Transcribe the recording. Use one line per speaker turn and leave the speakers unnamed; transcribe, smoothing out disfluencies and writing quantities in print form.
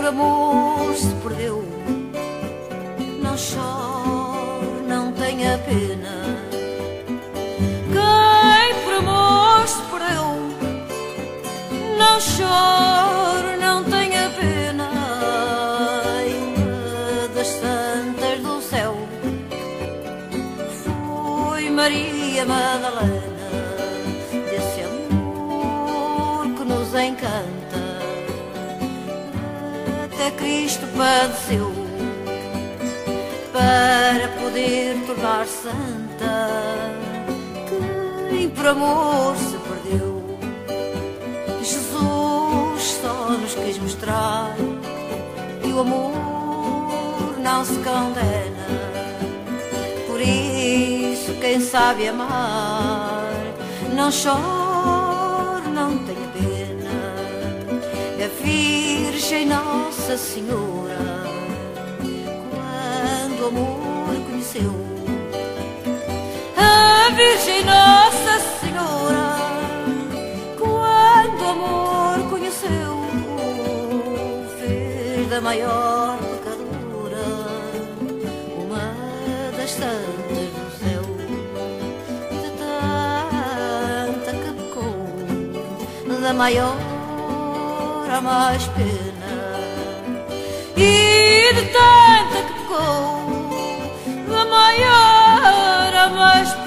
amor se perdeu, não chore, não tenha pena. Quem por amor se perdeu, não chore, não tenha pena. E uma das santas do céu foi Maria Madalena, desse amor que nos encanta. Até Cristo padeceu para poder tornar santa. Quem por amor se perdeu, Jesus só nos quis mostrar que o amor não se condena. Por isso quem sabe amar não chore, não tem pena. A Virgem Nossa Senhora, quando o amor conheceu, a Virgem Nossa Senhora, quando o amor conheceu, fez da maior pecadora uma das santas do céu. E de tanta que pecou, da maior a mais pena. E de tanta que pecou, da maior a mais pena.